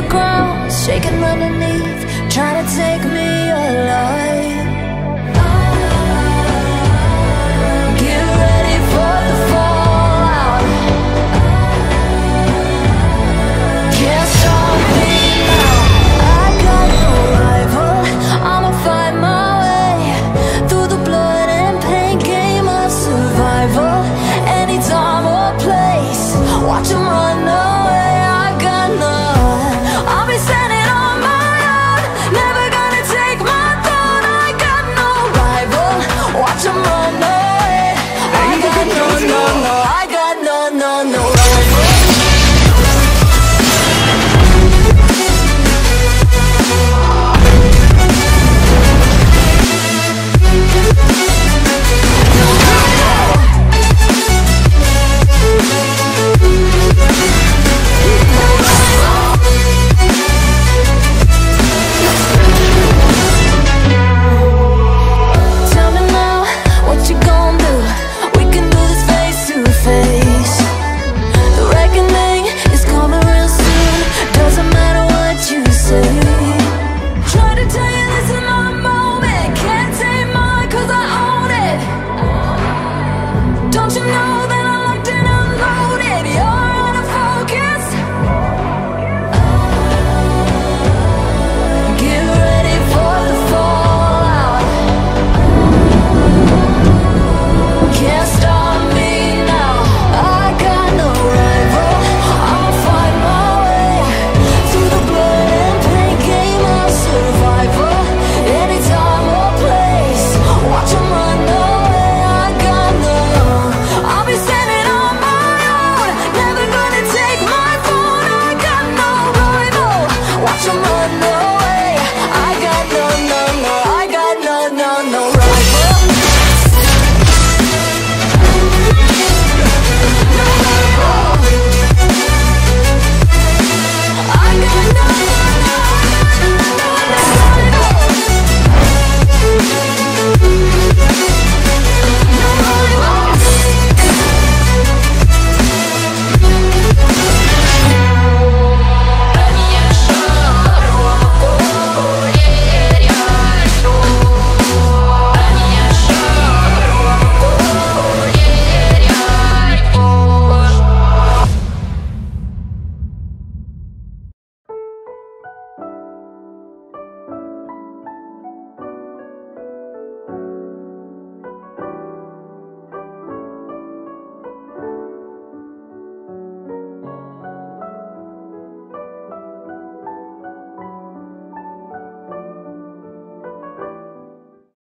the ground, shaking underneath, trying to take me alive. Get ready for the fallout. Can't stop me now. I got no rival. I'ma find my way through the blood and pain game of survival. Any time or place, watch 'em run away. I got none. I'll be standing on my own, never gonna take my throne. I got no rival. Watch 'em run away. I got no, no, no. I got no, no, no.